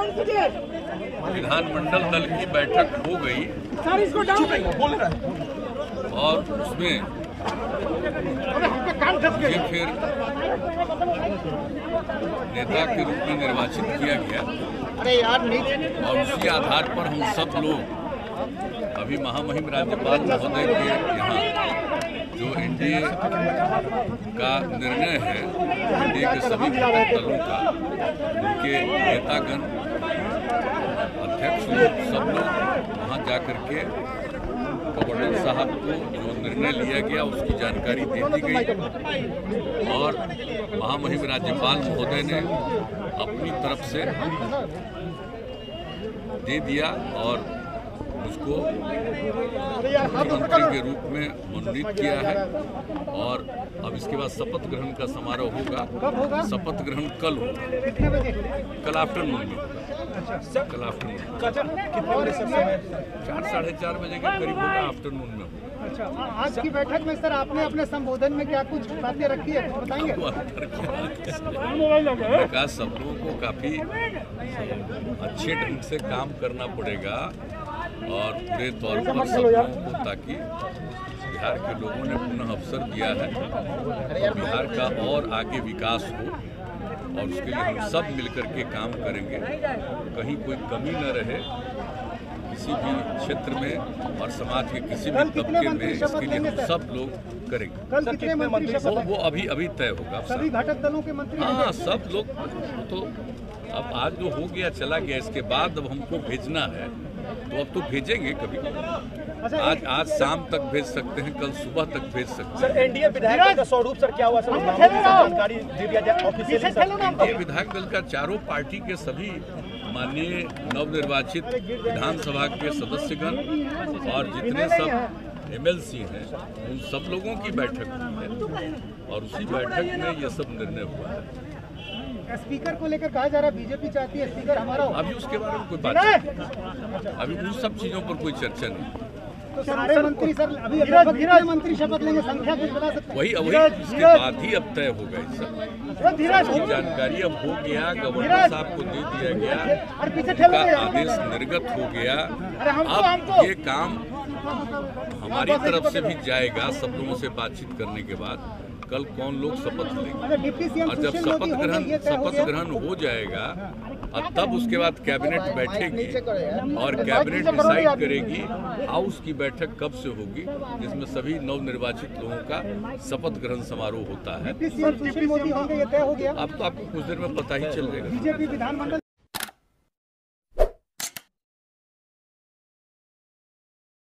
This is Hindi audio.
विधानमंडल दल की बैठक हो गई और उसमें मुझे फिर नेता के रूप में निर्वाचित किया गया और उसी आधार पर हम सब लोग अभी महामहिम राज्यपाल महोदय के यहाँ जो एनडीए का निर्णय है, एनडीए के सभी घटक दलों का, उनके नेतागण, अध्यक्ष लोग, सब लोग वहाँ जाकर के गवर्नर साहब को जो निर्णय लिया गया उसकी जानकारी दे दी गई और महामहिम राज्यपाल महोदय ने अपनी तरफ से दे दिया और उसको मुख्यमंत्री के रूप में मनोनीत किया है। और अब इसके बाद शपथ ग्रहण का समारोह होगा। शपथ ग्रहण कल होगा, कल आफ्टरनून में होगा। कल आफ्टरनून 4-4:30 बजे के करीब होगा, आफ्टरनून में होगा। अच्छा, आज की बैठक में सर आपने अपने संबोधन में क्या कुछ बातें रखी है, कुछ बताएंगे? मैंने कहा सब लोगों को काफी अच्छे ढंग से काम करना पड़ेगा और पूरे तौर पर सब लोगों को, ताकि बिहार के लोगों ने पुनः अवसर दिया है तो बिहार का और आगे विकास हो और उसके लिए हम सब मिलकर के काम करेंगे। कहीं कोई कमी न रहे किसी भी क्षेत्र में और समाज के किसी भी तबके में, इसके लिए हम सब लोग करेंगे। कल कितने मंत्री शपथ? वो अभी तय होगा। सभी घटक दलों के मंत्री? हाँ, सब लोग। तो अब आज जो हो गया चला गया, इसके बाद अब हमको भेजना है तो अब तो भेजेंगे कभी। आज शाम तक भेज सकते हैं, कल सुबह तक भेज सकते हैं। सर, एनडीए विधायक का स्वरूप सर क्या हुआ सर? जानकारी दे दिया जाए ऑफिशियली सर। एनडीए विधायक दल का चारों पार्टी के सभी माननीय नवनिर्वाचित विधानसभा के सदस्यगण और जितने सब एमएलसी हैं उन सब लोगों की बैठक हुई है और उसी बैठक में ये सब निर्णय हुआ है। स्पीकर को लेकर कहा जा रहा है बीजेपी चाहती है स्पीकर हमारा हो। अभी उसके बारे में कोई बात नहीं, अभी उन सब चीजों पर कोई चर्चा नहीं। तो सारे मंत्री सर अभी मंत्री शपथ लेंगे, संख्या कुछ बता सकते हैं? वही इसके बाद ही अब तय होगा। सब इसकी जानकारी अब हो गया, गवर्नर साहब को दे दिया गया, उनका आदेश निर्गत हो गया। अब ये काम हमारी तरफ से भी जाएगा सब लोगों से बातचीत करने के बाद। कल कौन लोग शपथ लेंगे और जब शपथ ग्रहण हो जाएगा और तब उसके बाद कैबिनेट बैठेगी और कैबिनेट डिसाइड करेगी हाउस की बैठक कब से होगी, जिसमें सभी नवनिर्वाचित लोगों का शपथ ग्रहण समारोह होता है। मोदी होंगे, ये तय हो गया। अब तो आपको कुछ देर में पता ही चल जाएगा। बीजेपी विधानमंडल